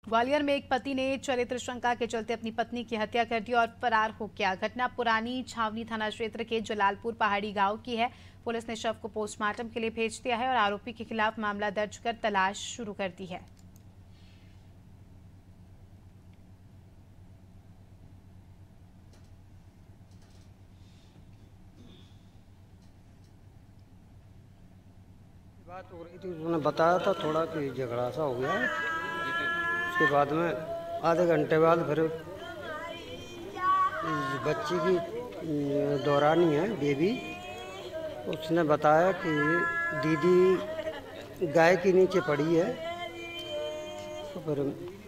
ग्वालियर में एक पति ने चरित्र शंका के चलते अपनी पत्नी की हत्या कर दी और फरार हो गया। घटना पुरानी छावनी थाना क्षेत्र के जलालपुर पहाड़ी गांव की है। पुलिस ने शव को पोस्टमार्टम के लिए भेज दिया है और आरोपी के खिलाफ मामला दर्ज कर तलाश शुरू कर दी है। बात हो रही थी, उसने बताया था थोड़ा कि झगड़ा सा हो गया है। उसके बाद में आधे घंटे बाद फिर इस बच्ची की दौरानी है बेबी, उसने बताया कि दीदी गाय के नीचे पड़ी है। तो फिर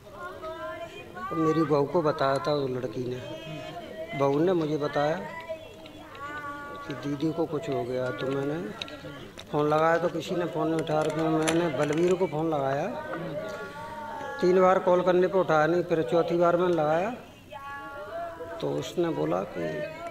मेरी बहू को बताया था, उस लड़की ने, बहू ने मुझे बताया कि दीदी को कुछ हो गया। तो मैंने फ़ोन लगाया तो किसी ने फ़ोन नहीं उठाया। तो मैंने बलवीर को फ़ोन लगाया, 3 बार कॉल करने पर उठाया नहीं, फिर चौथी बार मैंने लगाया तो उसने बोला कि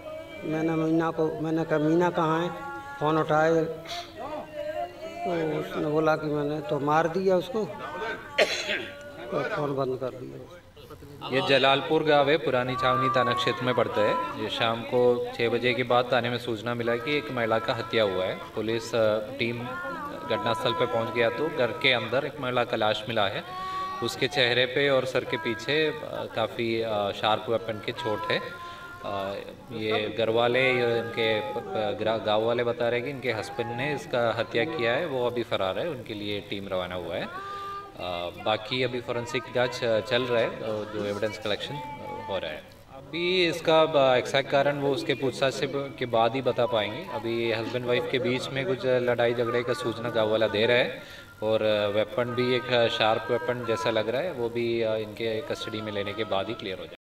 मैंने कहा मीना कहाँ है, फ़ोन उठाए तो उसने बोला कि मैंने तो मार दिया उसको, तो फ़ोन बंद कर दिया। ये जलालपुर गाँव है, पुरानी छावनी थाना क्षेत्र में पड़ता है। ये शाम को 6 बजे के बाद थाने में सूचना मिला कि एक महिला का हत्या हुआ है। पुलिस टीम घटनास्थल पर पहुंच गया तो घर के अंदर एक महिला का लाश मिला है। उसके चेहरे पे और सर के पीछे काफ़ी शार्प वेपन की चोट है। ये घर वाले, इनके गाँव वाले बता रहे हैं कि इनके हस्बैंड ने इसका हत्या किया है, वो अभी फरार है, उनके लिए टीम रवाना हुआ है। बाकी अभी फोरेंसिक जांच चल रहा है, जो एविडेंस कलेक्शन हो रहा है। अभी इसका एक्जैक्ट कारण वो उसके पूछताछ से के बाद ही बता पाएंगे। अभी हस्बैंड वाइफ के बीच में कुछ लड़ाई झगड़े का सूचना गाँव वाला दे रहा है और वेपन भी एक शार्प वेपन जैसा लग रहा है, वो भी इनके कस्टडी में लेने के बाद ही क्लियर हो जाए।